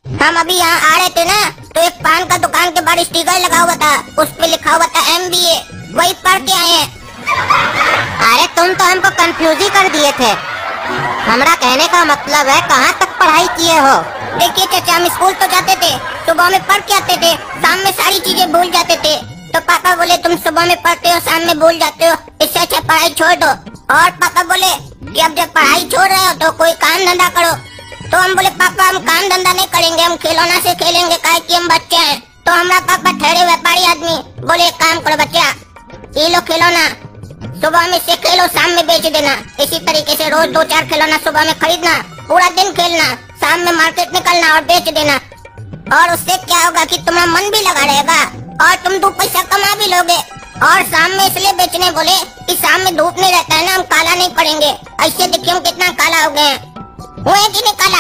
हम अभी यहाँ आ रहे थे ना, तो एक पान का दुकान के बाहर स्टिकर लगा हुआ था, उस पे लिखा हुआ था MBA, वही पढ़ के आए हैं। अरे तुम तो हमको कंफ्यूज ही कर दिए थे। हमारा कहने का मतलब है कहाँ तक पढ़ाई किए हो? देखिए चाचा, हम स्कूल तो जाते थे, सुबह में पढ़ के आते थे, शाम में सारी चीजें भूल जाते थे। तो पापा बोले तुम सुबह में पढ़ते हो, शाम में भूल जाते हो, इससे अच्छा पढ़ाई छोड़ दो। और पापा बोले कि अब जब पढ़ाई छोड़ रहे हो तो कोई काम धंधा करो। तो हम बोले पापा हम काम धंधा नहीं करेंगे, हम खिलौना से खेलेंगे, काहे कि हम बच्चे हैं। तो हमारा पापा ठहरे व्यापारी आदमी बोले एक काम करो बच्चा, ये लो खिलौना, सुबह में से खेलो, शाम में बेच देना। इसी तरीके से रोज 2-4 खिलौना सुबह में खरीदना, पूरा दिन खेलना, शाम में मार्केट निकलना और बेच देना। और उससे क्या होगा कि तुम्हारा मन भी लगा रहेगा और तुम 2 पैसा कमा भी लोगे। और शाम में इसलिए बेचने बोले कि शाम में धूप नहीं रहता है ना, हम काला नहीं पड़ेंगे। ऐसे देखिए हम कितना काला हो गए हैं, हुए कि नहीं काला।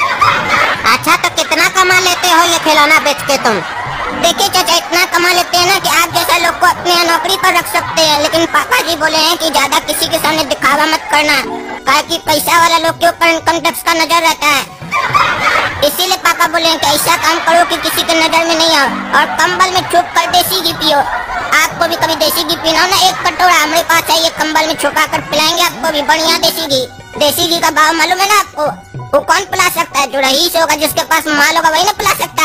अच्छा तो कितना कमा लेते हो ये खिलौना बेच के तुम? देखिए चाचा, इतना कमा लेते हैं ना कि आप जैसा लोग को अपने यहाँ नौकरी पर रख सकते हैं। लेकिन पापा जी बोले हैं कि ज्यादा किसी के सामने दिखावा मत करना, कहा कि पैसा वाला लोग के ऊपर इनकम टैक्स का नजर रहता है। इसीलिए पापा बोले हैं कि ऐसा काम करो कि किसी के नजर में नहीं आओ, और कंबल में छुप कर देसी घी पियो। आपको भी कभी देसी घी पीना हो ना, 1 कटोरा हमारे पास चाहिए, कंबल में छुपा कर पिलाएंगे आपको भी बढ़िया देसी घी। देसी घी का भाव मालूम है ना आपको? वो कौन पिला सकता है? जो रईस होगा, जिसके पास माल होगा, वही ना पिला सकता है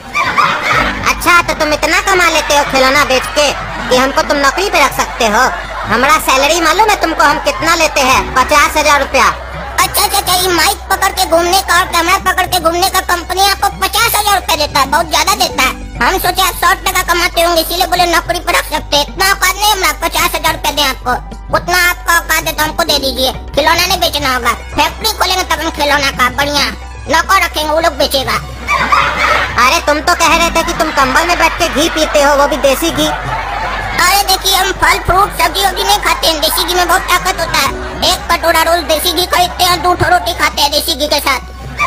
आपको। अच्छा तो तुम इतना कमा लेते हो खिलौना बेच के कि हमको तुम नौकरी पे रख सकते हो? हमारा सैलरी मालूम है तुमको हम कितना लेते हैं? 50,000 रुपया। अच्छा चाचा, ये माइक पकड़ के घूमने का और कैमरा पकड़ के घूमने का कंपनी आपको 50,000 रुपया देता है, बहुत ज्यादा देता है। हम सोचे आप 100 टका कमाते होंगे, इसीलिए बोले नौकरी पर रख सकते हैं। इतना औकात नहीं हमारा 50,000 रुपया दे आपको, उतना आपका औकात है तो हमको दे दीजिए। खिलौना नहीं बेचना होगा, फैक्ट्री खोलेंगे तब हम खिलौना का बढ़िया नौकर रखेंगे, वो लोग बेचेगा। अरे तुम तो कह रहे थे कि तुम कंबल में बैठ के घी पीते हो, वो भी देसी घी। अरे देखिए, हम फल फ्रूट सब्जी वब्जी नहीं खाते हैं, देसी घी में बहुत ताकत होता है। 1 कटोरा रोज देसी घी खरीदते हैं, 2 रोटी खाते हैं देसी घी के साथ।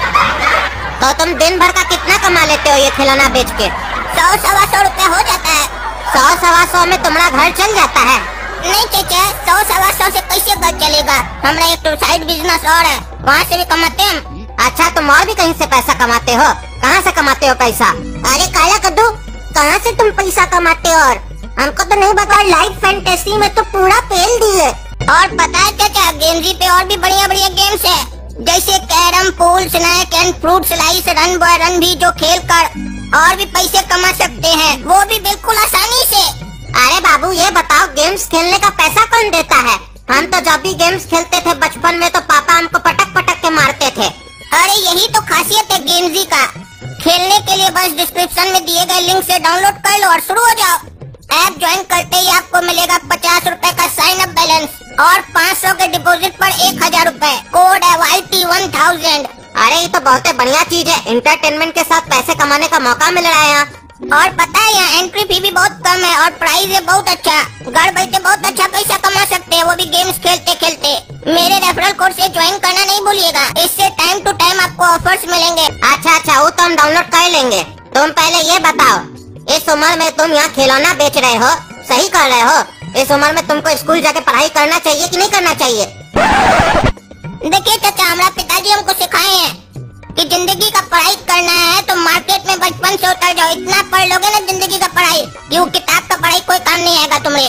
तो तुम दिन भर का कितना कमा लेते हो ये खिलौना बेच के? 100-125 रुपया हो जाता है। 100-125 में तुम्हारा घर चल जाता है? नहीं चाचा, 100-125 से कैसे घर चलेगा? हमारा एक तो साइड बिजनेस और है, वहाँ से भी कमाते हैं हम। अच्छा तुम और भी कहीं से पैसा कमाते हो? कहाँ से कमाते हो पैसा? अरे काला कद्दू, कहाँ से तुम पैसा कमाते हो? और हमको तो नहीं बता। लाइफ फैंटेसी में तो पूरा फेल दिए। और पता है चाचा, गेम्स पे और भी बढ़िया बढ़िया गेम्स है, जैसे carrom, pool, snake and fruit slice, run boy run भी, जो खेल कर और भी पैसे कमा सकते हैं, वो भी बिल्कुल आसानी से। अरे बाबू ये बताओ, गेम्स खेलने का पैसा कौन देता है? हम तो जब भी गेम्स खेलते थे बचपन में तो पापा हमको पटक पटक के मारते थे। अरे यही तो खासियत है गेम्स का। खेलने के लिए बस डिस्क्रिप्शन में दिए गए लिंक से डाउनलोड कर लो और शुरू हो जाओ। ऐप ज्वाइन करते ही आपको मिलेगा 50 रुपए का साइन अप बैलेंस और 500 के डिपॉजिट पर 1000 रुपए। कोड है YT1000। अरे ये तो बहुत बढ़िया चीज है, इंटरटेनमेंट के साथ पैसे कमाने का मौका मिल रहा है यहाँ। और पता है यहाँ एंट्री फी भी बहुत कम है और प्राइस है बहुत अच्छा। घर बैठे बहुत अच्छा पैसा कमा सकते हैं, वो भी गेम्स खेलते खेलते। मेरे रेफरल कोड से ज्वाइन करना नहीं भूलिएगा, इससे टाइम टू टाइम आपको ऑफर्स मिलेंगे। अच्छा वो तो हम डाउनलोड कर लेंगे। तुम पहले ये बताओ, इस उम्र में तुम यहाँ खिलौना बेच रहे हो, सही कर रहे हो? इस उम्र में तुमको स्कूल जाके पढ़ाई करना चाहिए कि नहीं करना चाहिए? देखिए चाचा, हमारा पिताजी हमको सिखाए हैं कि जिंदगी का पढ़ाई करना है तो मार्केट में बचपन से उतर जाओ। इतना पढ़ लोगे ना जिंदगी का पढ़ाई कि वो किताब का पढ़ाई कोई काम नहीं आएगा तुम्हें।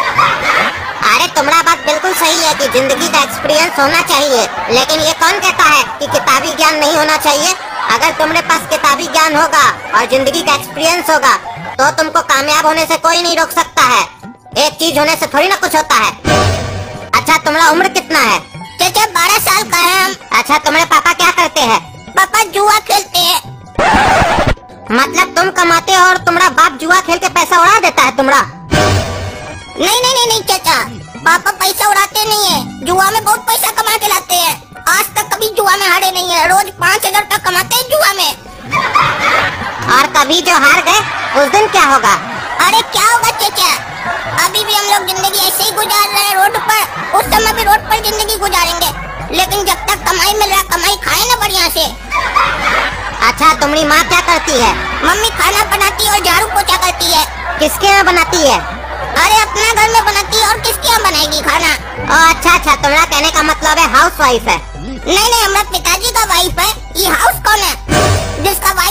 अरे तुम्हारा बात बिल्कुल सही है कि जिंदगी का एक्सपीरियंस होना चाहिए, लेकिन ये कौन कहता है कि किताबी ज्ञान नहीं होना चाहिए? अगर तुम्हारे पास किताबी ज्ञान होगा और जिंदगी का एक्सपीरियंस होगा तो तुमको कामयाब होने से कोई नहीं रोक सकता है। एक चीज होने से थोड़ी ना कुछ होता है। अच्छा तुम्हारा उम्र कितना है? चाचा 12 साल का है हम। अच्छा तुम्हारे पापा क्या करते हैं? पापा जुआ खेलते हैं। मतलब तुम कमाते हो और तुम्हारा बाप जुआ खेल के पैसा उड़ा देता है तुम्हारा? नहीं चाचा, पापा पैसा उड़ाते नहीं है, जुआ में बहुत पैसा कमा के लाते हैं। आज तक कभी जुआ में हारे नहीं है, रोज 5000 तक कमाते हैं जुआ में। और कभी जो हार गए उस दिन क्या होगा? अरे क्या होगा चाचा, अभी भी हम लोग जिंदगी ऐसे ही गुजार रहे हैं रोड पर, उस समय भी रोड पर जिंदगी गुजारेंगे। लेकिन जब तक कमाई मिल रहा, कमाई खाए ना बढ़िया से। अच्छा तुम्हारी माँ क्या करती है? मम्मी खाना बनाती है और झाड़ू पोछा करती है। किसके यहाँ बनाती है? अरे अपना घर में बनाती है और किसके यहाँ बनाएगी खाना। अच्छा तुम्हारा कहने का मतलब है हाउस वाइफ है? नहीं हमारा पिताजी का वाइफ है। ये हाउस कौन है जिसका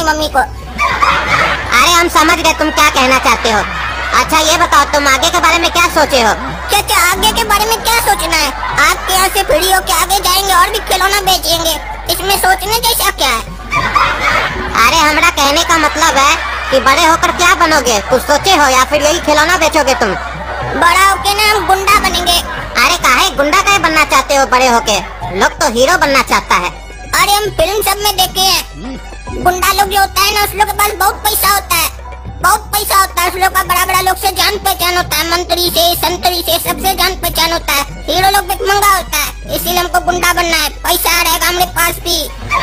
अपनी मम्मी को। अरे हम समझ गए तुम क्या कहना चाहते हो। अच्छा ये बताओ तुम आगे के बारे में क्या सोचे हो? चाचा आगे के बारे में क्या सोचना है? आपके यहाँ से फ्री होके आगे जाएंगे और भी खिलौना बेचेंगे, इसमें सोचने जैसा क्या है? अरे हमारा कहने का मतलब है कि बड़े होकर क्या बनोगे, कुछ सोचे हो या फिर यही खिलौना बेचोगे तुम? बड़ा होके ना हम गुंडा बनेंगे। अरे काहे गुंडा काहे बनना चाहते हो बड़े होके? लोग तो हीरो बनना चाहता है। अरे हम फिल्म सब में देखे हैं, गुंडा लोग जो होता है ना उस लोग के पास बहुत पैसा होता है, बहुत पैसा होता है। उस लोग का बड़ा बड़ा लोग से जान पहचान होता है, मंत्री से संतरी से सबसे जान पहचान होता है। हीरो लोग भी महंगा होता है, इसीलिए हमको गुंडा बनना है, पैसा रहेगा हमारे पास भी।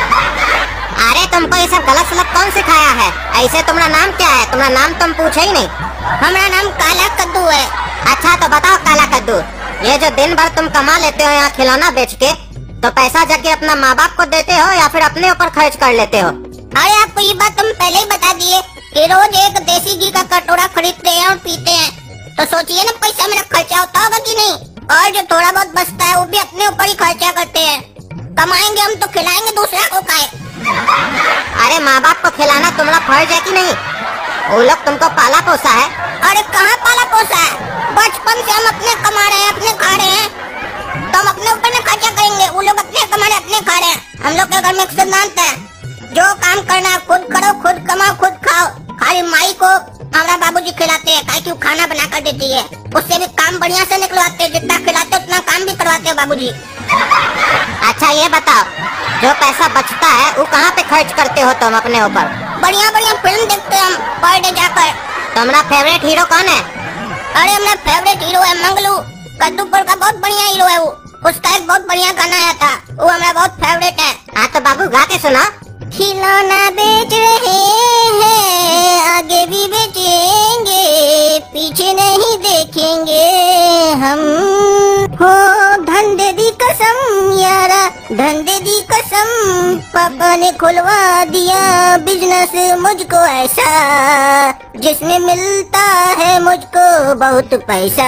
अरे तुमको ये सब गलत सलत कौन सिखाया है? ऐसे तुम्हारा नाम क्या है? तुम्हारा नाम तुम पूछे ही नहीं। हमारा नाम काला कद्दू है। अच्छा तो बताओ काला कद्दू, ये जो दिन भर तुम कमा लेते हो यहाँ खिलौना बेच के, तो पैसा जाके अपना माँ बाप को देते हो या फिर अपने ऊपर खर्च कर लेते हो? अरे आपको ये बात हम पहले ही बता दिए कि रोज एक देसी घी का कटोरा खरीदते हैं और पीते हैं, तो सोचिए ना पैसा मेरा खर्चा होता होगा कि नहीं। और जो थोड़ा बहुत बचता है वो भी अपने ऊपर ही खर्चा करते हैं। कमाएंगे हम तो खिलाएंगे दूसरा को खाए। अरे माँ बाप को खिलाना तुम्हारा फर्ज है कि नहीं? वो लोग तुमको पाला पोसा है। अरे कहाँ पाला पोसा है? बचपन से हम अपने कमा रहे हैं, अपने खा रहे हैं, तो हम अपने ऊपर में खर्चा करेंगे। वो लोग अपने कमा रहे अपने खा रहे हैं। हम लोग के घर में एक सिद्धांत है, जो काम करना खुद करो, खुद कमाओ, खुद खाओ। खाली माई को हमारा बाबूजी खिलाते हैं, ताकि वो खाना बना कर देती है, उससे भी काम बढ़िया से निकलवाते हैं, जितना खिलाते उतना काम भी करवाते हैं बाबूजी। अच्छा ये बताओ जो पैसा बचता है वो कहाँ पे खर्च करते हो तुम अपने ऊपर? बढ़िया बढ़िया फिल्म देखते हैं हम पर डे जाकर। तुम्हारा फेवरेट हीरो कौन है? अरे हमारा फेवरेट हीरो है मंगलू, कद्दूपुर का बहुत बढ़िया हीरो है वो। उसका एक बहुत बढ़िया गाना आया था, वो हमारा बहुत फेवरेट है। हाँ तो बाबू गा के सुना। खिलौना बेच रहे हैं, आगे भी बेचेंगे, पीछे नहीं देखेंगे हम। हो धंधे दी कसम यारा, धंधे दी कसम, पापा ने खुलवा दिया बिजनेस मुझको ऐसा, जिसमें मिलता है मुझको बहुत पैसा।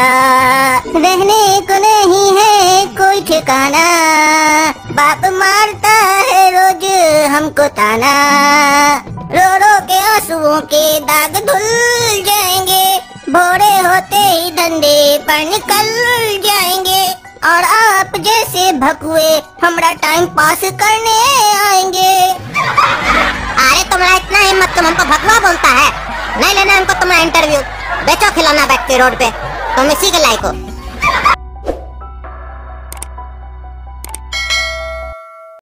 रहने को नहीं है कोई ठिकाना, बाप मारता है रोज हमको ताना। रो रो के आंसुओं के दाग धुल जाएंगे, भोरे होते ही धंधे पर निकल जाएंगे, और आप जैसे भकुए हमारा टाइम पास करने आएंगे। अरे तुम्हारा इतना हिम्मत, तुम हमको भगवा बोलता है? नहीं लेना हमको तुम्हारा इंटरव्यू। बेचो खिलौना बैठ के रोड पे, तुम इसी के लायक हो।